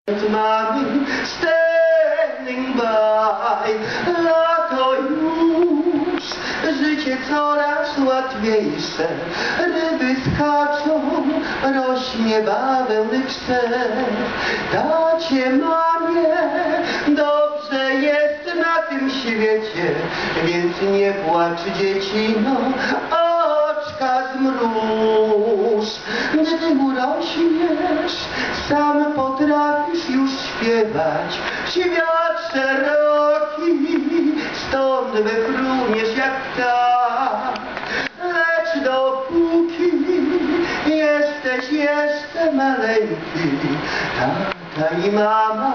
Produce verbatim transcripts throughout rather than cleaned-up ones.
Mommy standing by, lato już, życie coraz łatwiejsze, ryby skaczą, rośnie bawełny krzew. Tacie, mamie, dobrze jest na tym świecie, więc nie płacz, dziecino, oczka zmruż. Gdy urośniesz, sam potrafisz już śpiewać, świat szeroki, stąd wyfruniesz jak ptak. Lecz dopóki jesteś jeszcze maleńki, tata i mama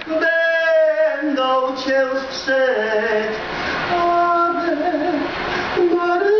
będą cię strzec. Ave Maria,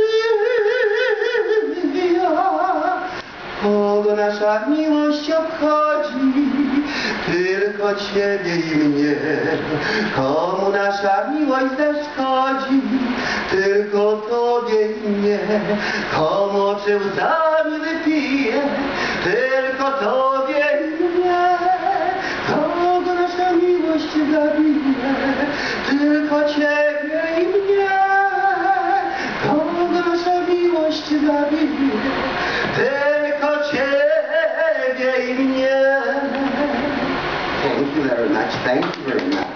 kogo nasza miłość obchodzi, tylko Ciebie i mnie. Komu nasza miłość zaszkodzi, tylko Tobie i mnie. Komu oczy łzami wypije, tylko Tobie i mnie. Kogo nasza miłość zabije, tylko Ciebie i mnie. Kogo nasza miłość zabije, tylko Ciebie i mnie. Thank you very much. Thank you very much.